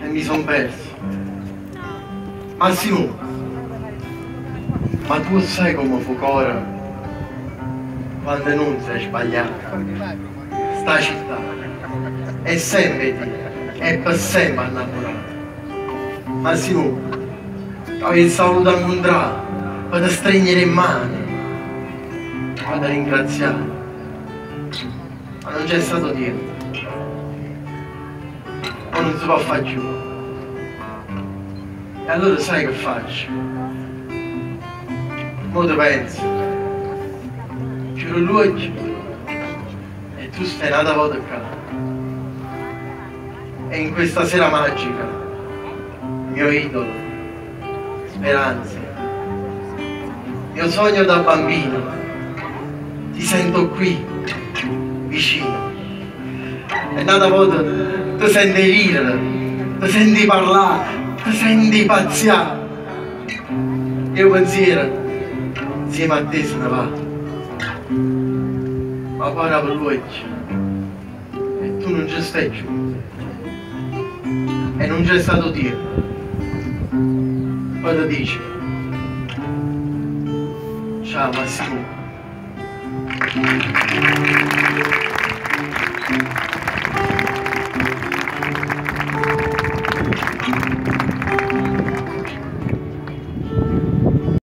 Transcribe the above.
mi son perso. Massimo, ma tu sai come fu ora quando non sei sbagliato? Sta città è sempre te, è per sempre innamorata. Massimo, avevi saluto a incontrare, per te stringere in mano, per te ringraziare, ma non c'è stato niente. Ma non si può fare più. E allora sai che faccio? Mo te penso, chiudo gli occhi e tu stai nata volta qua. E in questa sera magica, mio idolo, speranza, mio sogno da bambino, ti sento qui, vicino. E nata volta ti senti ridere, ti senti parlare, ti senti pazziare. Io pensiero, insieme a te se ne va. Ma poi apro l'occhio e tu non ci stai più. E non c'è stato tempo. Poi ti dice, ciao Massimo.